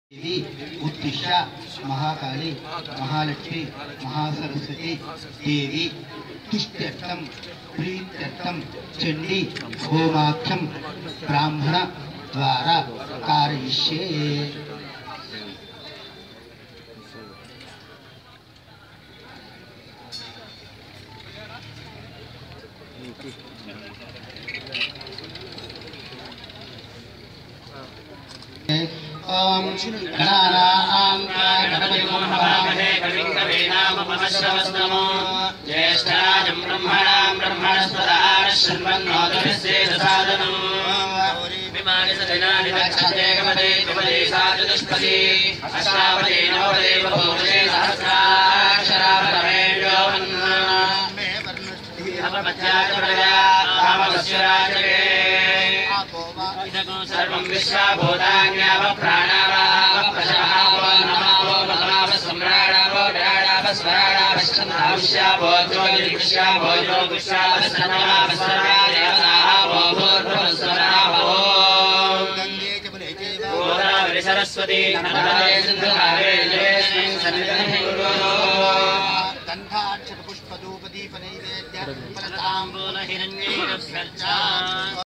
देवी उत्तिष्ठा महाकाली महालक्ष्मी महासरस्वती देवी तुष्ट्यर्थम प्रीत्यर्थम चंडी होमाख्यम ब्राह्मण द्वारा कारयिष्ये। ओम गणानां गणपतिं हवामहे कविं कवीनामुपमश्रवस्तमो ज्येष्ठराजं ब्रह्मणां ब्रह्मणस्पदाः शृण्वन्नोतभिस्सेदसादनम् विमानि सजनानि दक्षते कमते त्रिपदे साचतुष्पदी अष्टापदे नवपदे बभूवदे सहस्राक्षरापदमेभ्यो अपमध्याचप्रजा कामवस्यराजके सर्वं विश्वभूतान्यावः प्राणावावः नमावो भगवावः सम्राडावो विराडावः स्वराडावः छन्दांश्यावो ज्योतिर्विश्यावो योगुष्यावः सन्नमावः सर्वादेवतावो भूर्भुवः स्वरावो गोदावरी सरस्वती नर्मदे सिन्धु कावेरी जलेस्मिन् सन्निधिं कुरु गन्धाक्षतपुष्पधूपदीपनैवेद्य फलताम्बूलहिरण्यैरभ्यर्चा।